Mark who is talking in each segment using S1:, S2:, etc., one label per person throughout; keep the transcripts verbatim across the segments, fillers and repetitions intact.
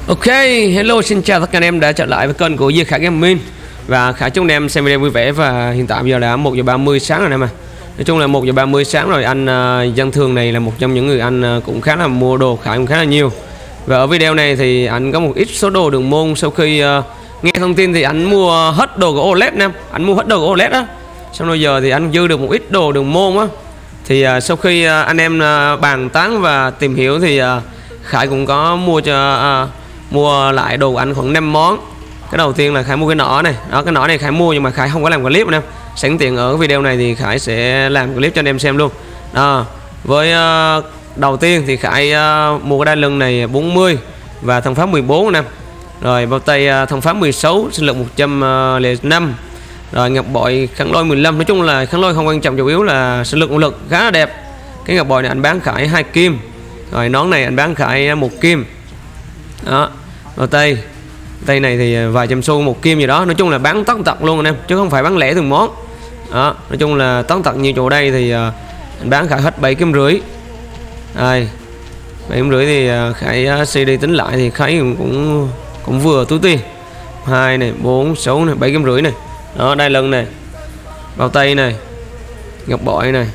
S1: Ok, hello, xin chào tất cả anh em đã trở lại với kênh của Duy Khải Gaming. Và Khải chúc anh em xem video vui vẻ. Và hiện tại bây giờ đã một giờ ba mươi sáng rồi em à. Nói chung là một giờ ba mươi sáng rồi. Anh uh, dân thường này là một trong những người anh uh, cũng khá là mua đồ Khải cũng khá là nhiều. Và ở video này thì anh có một ít số đồ đường môn. Sau khi uh, nghe thông tin thì anh mua hết đồ của ô lét em. Anh mua hết đồ của ô lét á. Xong rồi giờ thì anh dư được một ít đồ đường môn á. Thì uh, sau khi uh, anh em uh, bàn tán và tìm hiểu thì uh, Khải cũng có mua cho uh, mua lại đồ của anh khoảng năm món. Cái đầu tiên là Khải mua cái nỏ này. Đó, cái nỏ này Khải mua nhưng mà Khải không có làm clip anh em. Sẵn tiện ở video này thì Khải sẽ làm clip cho anh em xem luôn. Đó, với uh, đầu tiên thì Khải uh, mua cái đai lưng này bốn mươi và thân pháp mười bốn anh em. Rồi bao tay uh, thân pháp mười sáu, sinh lực một trăm lẻ năm. Rồi ngọc bội kháng lôi mười lăm. Nói chung là kháng lôi không quan trọng, chủ yếu là sinh lực một lực khá là đẹp. Cái ngọc bội này anh bán Khải hai kim. Rồi nón này anh bán Khải một kim. Đó, bao tay tay này thì vài trăm xu một kim gì đó. Nói chung là bán tất tật luôn anh em, chứ không phải bán lẻ từng món. Đó, nói chung là tất tật như chỗ đây thì uh, anh bán Khải hết bảy kim rưỡi. Đây, bảy kim rưỡi thì uh, Khải uh, xê đê tính lại thì Khải cũng cũng vừa túi tiền. Hai này, bốn, sáu này, bảy kim rưỡi này. Đó, đai lưng này, bao tay này, ngọc bội này.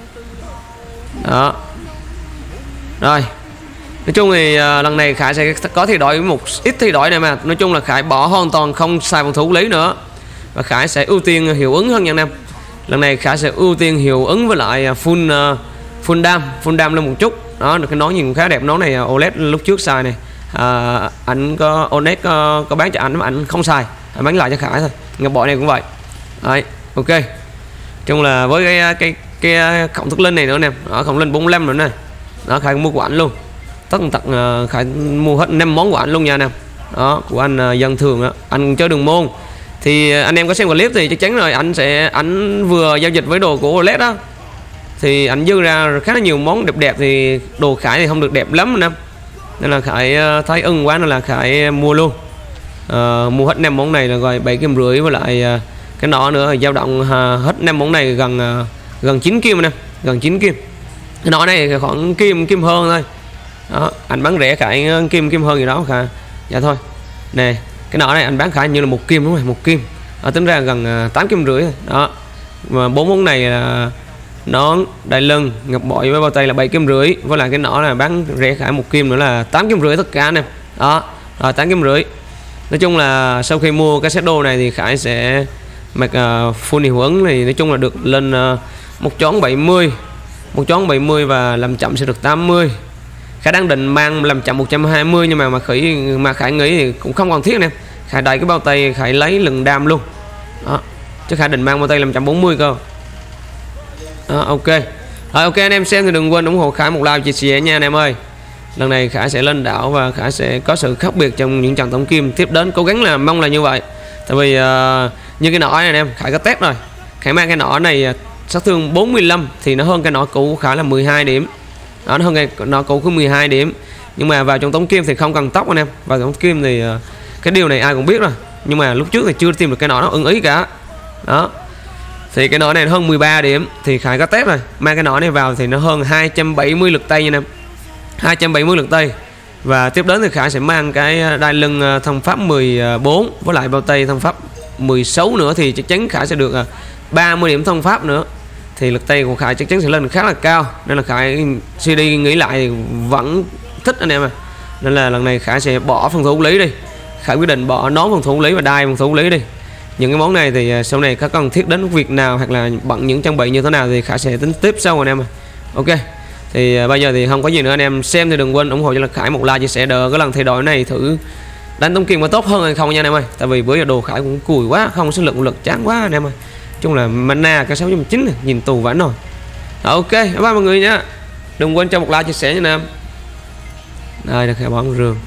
S1: Đó. Rồi, nói chung thì uh, lần này Khải sẽ có thay đổi một ít thay đổi này mà. Nói chung là Khải bỏ hoàn toàn không xài phòng thủ lý nữa. Và Khải sẽ ưu tiên hiệu ứng hơn nha anh em. Lần này Khải sẽ ưu tiên hiệu ứng với lại full uh, full dam, full dam lên một chút. Đó, được cái nón nhìn khá đẹp. Nón này ô lét lúc trước xài này. Uh, anh có ô lét có, có bán cho anh mà anh không xài, anh bán lại cho Khải thôi. Ngọc bội này cũng vậy. Đấy, ok. Chung là với cái cái cái cộng thức linh này nữa nè. Đó, cộng linh bốn mươi lăm nữa nè. Đó, Khải mua của anh luôn. Tất tật uh, Khải mua hết năm món của anh luôn nha anh em. Đó, của anh uh, dân thường đó. Anh chơi đường môn thì uh, anh em có xem clip thì chắc chắn rồi, anh sẽ anh vừa giao dịch với đồ của ô lét đó thì anh dư ra khá là nhiều món đẹp đẹp. Thì đồ Khải thì không được đẹp lắm anh em, nên là Khải uh, thấy ưng quá nên là Khải mua luôn. Uh, mua hết năm món này là rồi bảy kim rưỡi với lại uh, cái nọ nữa dao động. Uh, hết năm món này gần uh, gần chín kim anh em, gần chín kim. Cái nọ này khoảng kim kim hơn thôi. Đó, anh bán rẻ Khải kim kim hơn gì đó Khải. Dạ thôi. Nè, cái nọ này anh bán Khải như là một kim đúng rồi, một kim. Đó, tính ra gần uh, tám kim rưỡi. Đó. Mà bốn món này là nón, đai lưng, ngọc bội với bao tay là bảy kim rưỡi, với lại cái nọ là bán rẻ Khải một kim nữa là tám kim rưỡi tất cả anh em. Đó, rồi tám kim rưỡi. Nói chung là sau khi mua cái set đồ này thì Khải sẽ mặc uh, full hiệu ứng thì nói chung là được lên uh, một chón bảy mươi. Một chón bảy mươi và làm chậm sẽ được tám mươi. Khải đang định mang làm chậm một trăm hai mươi nhưng mà mà Khải mà Khải nghĩ thì cũng không cần thiết nè. Khải đẩy cái bao tay Khải lấy lừng đam luôn. Đó. Chứ Khải định mang bao tay làm chậm bốn mươi cơ. Đó, ok. Rồi, ok anh em xem thì đừng quên ủng hộ Khải một like chia sẻ nha anh em ơi. Lần này Khải sẽ lên đảo và Khải sẽ có sự khác biệt trong những trận tổng kim tiếp đến, cố gắng là mong là như vậy. Tại vì uh, như cái nỏ này anh em, Khải có test rồi. Khải mang cái nỏ này sát thương bốn mươi lăm thì nó hơn cái nỏ cũ Khải là mười hai điểm. Đó, nó hơn cái nỏ cũ có mười hai điểm. Nhưng mà vào trong tống kim thì không cần tóc anh em. Vào trong kim thì uh, cái điều này ai cũng biết rồi. Nhưng mà lúc trước thì chưa tìm được cái nỏ nó ưng ý cả. Đó. Thì cái nỏ này hơn mười ba điểm thì Khải có test rồi. Mang cái nỏ này vào thì nó hơn hai trăm bảy mươi lực tay nha anh em. hai trăm bảy mươi lực tay. Và tiếp đến thì Khải sẽ mang cái đai lưng thân pháp mười bốn với lại bao tay thân pháp mười sáu nữa thì chắc chắn Khải sẽ được uh, ba mươi điểm thân pháp nữa. Thì lực tay của Khải chắc chắn sẽ lên khá là cao. Nên là Khải xê đê nghĩ lại thì vẫn thích anh em à. Nên là lần này Khải sẽ bỏ phòng thủ lý đi. Khải quyết định bỏ nón phòng thủ lý và đai phòng thủ lý đi. Những cái món này thì sau này có cần thiết đến việc nào hoặc là bận những trang bị như thế nào thì Khải sẽ tính tiếp sau anh em à. Ok. Thì bây giờ thì không có gì nữa anh em xem thì đừng quên ủng hộ cho Khải một like chia sẻ đỡ cái lần thay đổi này thử đánh tống kim có tốt hơn hay không nha anh em ơi. Tại vì bữa giờ đồ Khải cũng cùi quá, không có sinh lực một lực chán quá anh em ơi. Chung là mana cái sáu trăm chín này, nhìn tù vãn rồi. Đó, ok, bye bye mọi người nhá. Đừng quên cho một like chia sẻ nha anh em. Đây là Khải bóng rương.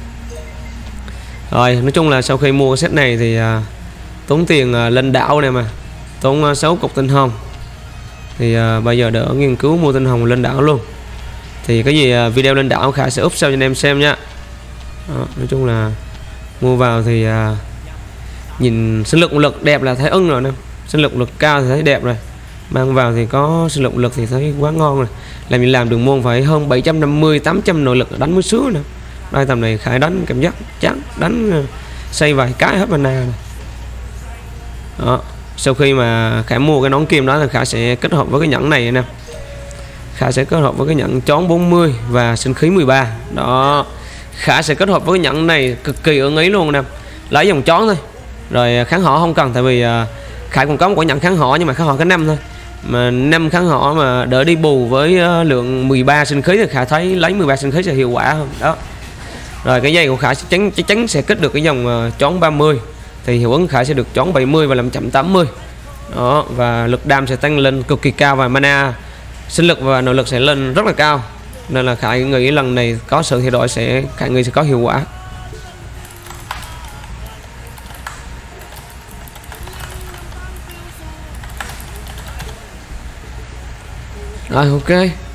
S1: Rồi, nói chung là sau khi mua set này thì uh, tốn tiền uh, lên đảo này mà. Tốn uh, sáu cục tinh hồng. Thì uh, bây giờ đỡ nghiên cứu mua tinh hồng lên đảo luôn. Thì cái gì uh, video lên đảo Khải sẽ up sau cho anh em xem nha. Đó, nói chung là mua vào thì uh, nhìn sinh lực lực đẹp là thấy ưng rồi nè. Sinh lực lực cao thì thấy đẹp rồi. Mang vào thì có sinh lực lực thì thấy quá ngon rồi. Làm gì làm đường môn phải hơn bảy trăm năm mươi tám trăm nội lực đánh mới sướng nè. đây tầm này Khải đánh cảm giác chán, đánh xây vài cái hết mana này. Đó. Sau khi mà Khải mua cái nón kim đó thì Khải sẽ kết hợp với cái nhẫn này nè, Khải sẽ kết hợp với cái nhẫn chón bốn mươi và sinh khí mười ba. Đó, Khải sẽ kết hợp với cái nhẫn này cực kỳ ưng ý luôn nè, lấy dòng chón thôi, rồi kháng họ không cần, tại vì Khải còn có một quả nhẫn kháng họ nhưng mà kháng họ cái năm thôi, mà năm kháng họ mà đỡ đi bù với lượng mười ba sinh khí thì Khải thấy lấy mười ba sinh khí sẽ hiệu quả hơn. Đó, rồi cái dây của Khải chắc chắn chắc chắn sẽ kết được cái dòng chón ba mươi thì hiệu ứng Khải sẽ được chón bảy mươi và năm trăm tám mươi. Đó, và lực đam sẽ tăng lên cực kỳ cao và mana sinh lực và nội lực sẽ lên rất là cao, nên là Khải nghĩ lần này có sự thay đổi sẽ Khải nghĩ sẽ có hiệu quả. Rồi ok,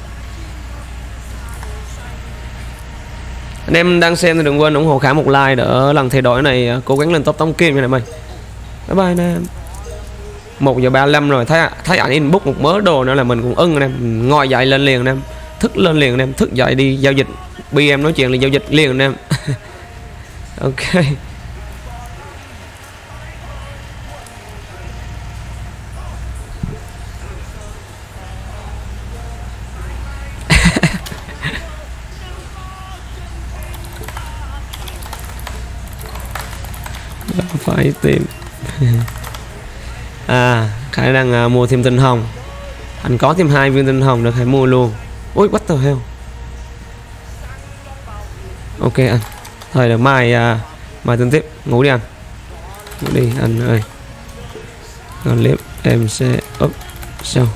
S1: anh em đang xem thì đừng quên ủng hộ Khải một like để lần thay đổi này cố gắng lên top tống kim nha anh em ơi. Bye bye anh em. Một giờ ba mươi lăm rồi, thấy thấy ảnh inbox một mớ đồ nữa là mình cũng ưng anh em, ngồi dậy lên liền anh em, thức lên liền anh em, thức dậy đi giao dịch, bê em nói chuyện là giao dịch liền anh em. Ok. Phải tìm. À, Khải đang uh, mua thêm tinh hồng. Anh có thêm hai viên tinh hồng được Khải mua luôn. Ôi what the hell. Ok anh. Thôi là mai uh, mai tính tiếp, ngủ đi anh. Ngủ đi anh ơi. Còn clip em sẽ up sau.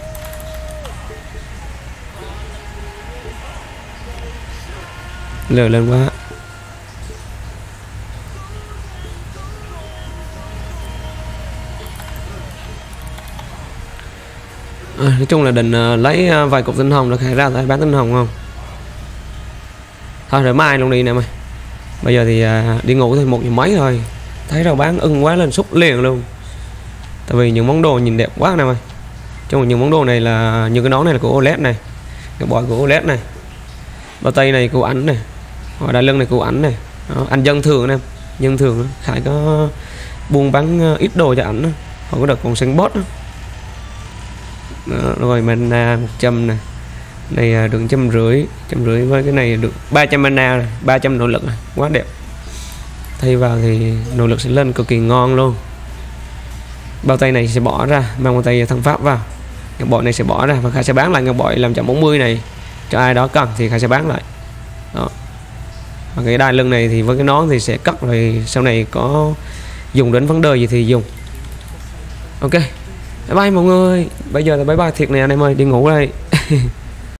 S1: Lừa lên quá. À, nói chung là định uh, lấy uh, vài cục tinh hồng được Khải ra lại bán tinh hồng không. Thôi rồi mai luôn đi nè mày. Bây giờ thì uh, đi ngủ thôi, một giờ mấy rồi. Thấy rau bán ưng quá lên xúc liền luôn. Tại vì những món đồ nhìn đẹp quá nè mày. Trong những món đồ này là như cái nón này là của ô lét này, cái bòi của ô lét này, bao tay này của ảnh này, hoặc đai lưng này của ảnh này. Đó, anh dân thường nè, dân thường Khải có buôn bán uh, ít đồ cho ảnh, họ có được còn xanh bot đó. Đó, rồi mana một trăm nè, này được trăm rưỡi, trăm rưỡi với cái này được ba trăm mana này, ba trăm nội lực này, quá đẹp. Thay vào thì nội lực sẽ lên cực kỳ ngon luôn. Bao tay này sẽ bỏ ra, mang bao tay thằng Pháp vào, ngọc bội này sẽ bỏ ra và Khải sẽ bán lại ngọc bội làm trăm bốn mươi này cho ai đó cần thì Khải sẽ bán lại. Đó. Và cái đai lưng này thì với cái nón thì sẽ cất, rồi sau này có dùng đến vấn đề gì thì dùng. Ok. Bye bye mọi người. Bây giờ là bye bye thiệt nè anh em ơi, đi ngủ đây.